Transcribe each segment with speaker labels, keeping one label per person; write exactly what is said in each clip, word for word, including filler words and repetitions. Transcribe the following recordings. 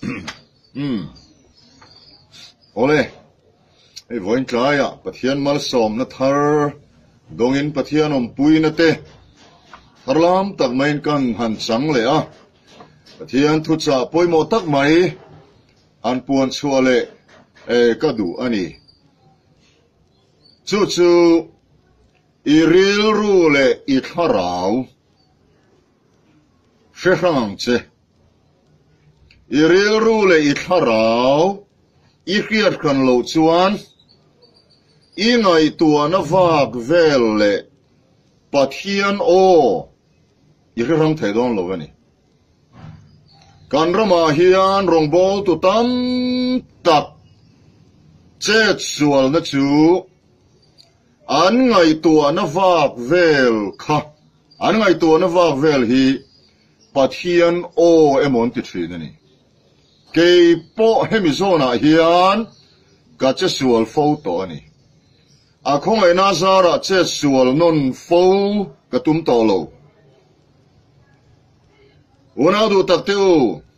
Speaker 1: Hmm. Ole. Ei voin tlaya pathian mal som na thar dongin pathian om pui na te. Tharlam tak main kan han sang le a. Pathian thu cha poimo tak mai an puan chua le e ka du ani. Chu chu i ril ru le i tharau. Shehang che. I ril ru le i tharau. I khiat kan lo chuan. I ngai tua na vak vel le. Pathian o. I khirang thai don lo ani. Kan rama hian rong bol tu tam tak. Chet sual na chu. An ngai tua na vak vel ka. An ngai tua na vak vel hi. Pathian o emon ti thri ni. Kei po hemizona hian. Ka che sual fo to ani. A khong ai na zara che sual non fo ka tum to lo. Una du tak teu.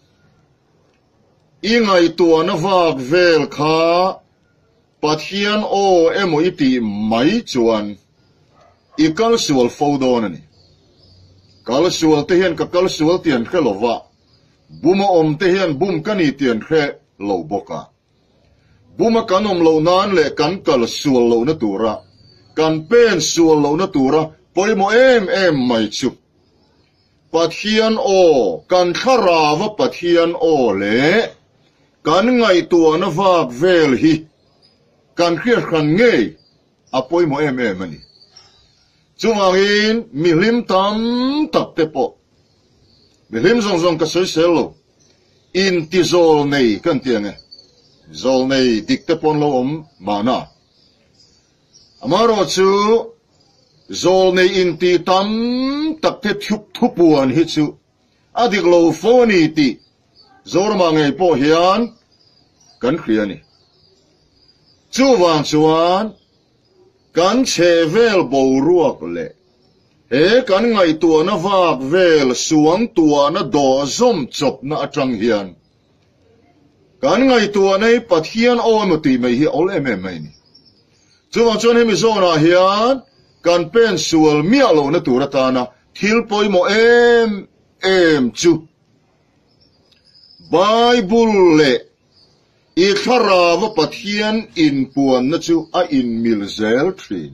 Speaker 1: I ngai tua na vak vel ka. Pathian o emo iti mai chuan. I kal sual fo don ani. Kal sual te hian ka kal sual tian khe lova. Buma om te hian bum kani tian khe lo boka. Buma kanom lo nan le kan kal sual lo na tura. Kan pen sual lo na tura. Poimo em em mai chu. Pathian o. Kan kharawa pathian o le. Kan ngai tua na vak vel hi. Kan khir khan ngei. Apoimo em em ani. Chumangin milim tam tak te po. Milim zong zong ka soy selo. In ti zol nei kan tiang e. Zol nei dik te pon lo om mana. Amaro chu. Zol nei in ti tam tak te thup thupuan hi chu. Adik lo phoni ti. Zor ma ngay po hiyan. Kan kriya ni. Chu wang chuan. Kan che vel bo ruak le. E kan ngay tua na vak vel suang tua na do zom chop na atang hiyan. Kan ngay tua na pathian o mati may hi ol em em may ni. Chu wang chuan hemi zona hiyan. Kan pen sual mialo na turata na. Tilpoy mo em em chu. Bible le. I kharawa pathian in puan na chu a in milzel trin.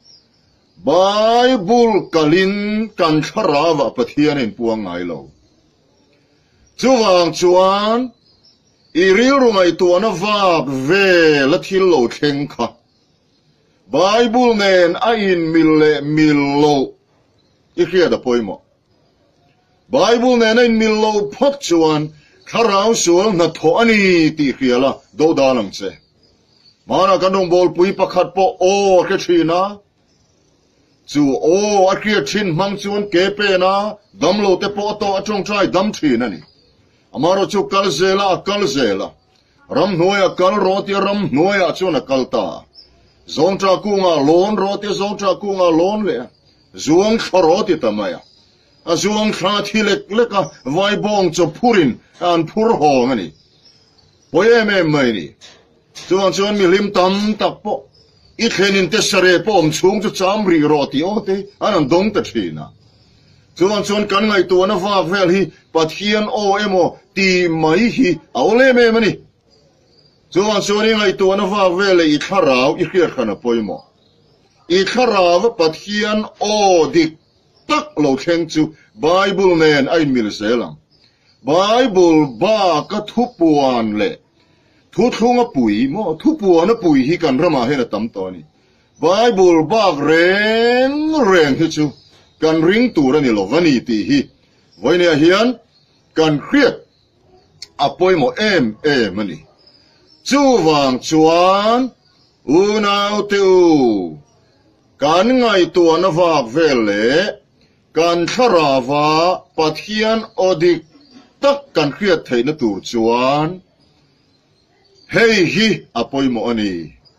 Speaker 1: Bible kalin kan kharawa pathian in puang ngay lo. Chuwang chuan. I riru ngay tua na vak ve la til lo keng ka. Bible nen a in mille millo. I kaya da poy mo. Bible nen a in millo pak chuan. Kharao sual na to ani ti khiala do dalang che. Mana kanong bol pui pakhat po o ke thina. Chu o a kia thin mang chuan ke pe na dam lo te po to atong trai dam thina ni. Amaro chu kal zela kal zela. Ram noya kal roti ram noya chuna kalta. Zong tra ku nga lon roti zong tra ku nga lon le. Zuang kharoti tamaya. A zuang khat hilek leka vai bong cho purin an pur hong ani. Poye me mai ni. Chuan chuan mi lim tam tak po. I khenin te sare po om chung chu chamri roti o te an dong ta thina. Chuan chuan kan ngai tu na vak vel hi pathian o emo ti mai hi aule me mani. Chuan chuan ngai tu na vak vel i tharau i khir khana poimo. I tharau pathian o dik tak lo theng chu Bible nen ai mil selang. Bible ba ka thupuan le. Thu thunga pui mo thupuan na pui hi kan rama he na tam to ni. Bible ba reng reng hi chu. Kan ring tu ra ni lo vani ti hi. Voi ne hian kan khriat apoi mo em em ani. Chu wang chuan unau teu. Kan ngai tu na vak vel le. Kan kharawa pathian odik tak kan khriat thei na tur chuan. Hei hi apoi mo ani.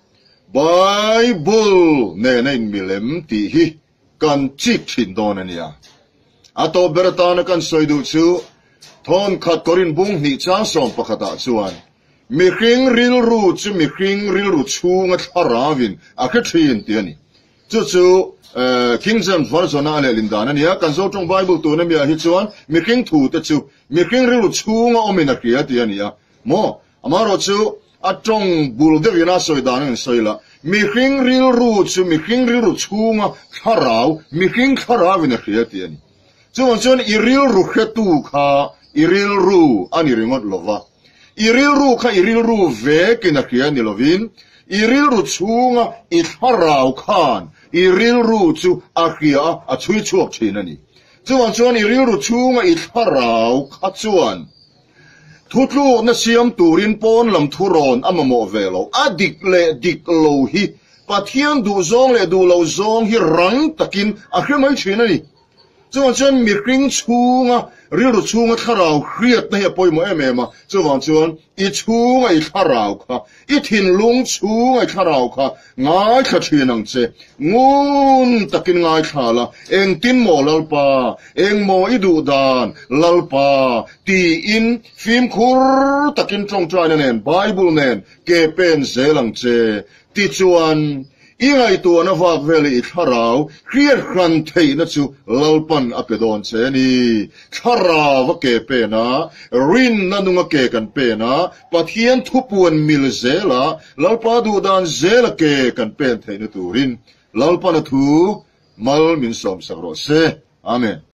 Speaker 1: Bible ne na in milem ti hi. Kan chik chin don ania. Ato berata na kan soidu chu. ทอนขัดกรินบุ้งหนีจ้าสอมปะขตาจวนมีคริงริลรูจะมีคริงริลรูชูงัดอาราวินอาคทีนเตียนี่จู่ๆเอ่อ King James Version นั่นแหละลินดานั่นเนี่ยกันโซตรงไบเบิลตัวนั้นมีอะไรจวนมีคริงถูแต่จู่มีคริงริลรูชูงอมินักเรียเตียนี่อ่ะโมอามาโรจู่อัตรงบุลเดวินาสวยดานั่นสวยละมีคริงริลรูจู่มีคริงริลรูชูงข้าราวมีคริงข้าราวินักเรียเตียนี่จู่วันจวนอีริลรูเขตูข้าอีริลรูอันนี้เรื่องอะไรวะอีริลรูข้าอีริลรูเวกินักเรียนี่ลวินอีริลรูชูงอีข้าราวข้านอีริลรูจู่อาเกียอาช่วยช่วยชีนั่นนี่จู่วันจวนอีริลรูชูงอีข้าราวข้าจวนทุกลูกนั่นเสียมตูรินปอนลำทุรอนอามาโมเวโลอดิกเลดิกโลฮีปัทยังดูซองเลดูโลซองฮีรังตะกินอาเขียไม่ชีนั่นนี่จวนจวนมีกริ้งชูงะเรียกชูงะข้าเราเครียดเนี่ยปอยโมเอเมมาจวนจวนอีชูงะอีข้าเราค่ะอีทินลุงชูงะข้าเราค่ะง่ายข้าชีนังเจงูนตะกินง่ายข้าละเองตินโมลลปาเองโมอีดูดานลลปาตีอินฟิมคุรตะกินตรงใจนั่นเองไบเบิลเนนเกเป็นเซลังเจติจวนอีไงตัวนวักเวลีข้าเราเครียดครันเทนัจูลลปันอเปดอนเชนีข้าราวเกเปนะรินนันุงเกกันเปนะปะเทียนทุปวนมิลเซลาลลปาดูดานเซลเกกันเป็นเทนตูรินลลปันทูมัลมินสอมสักโรเซอาเมน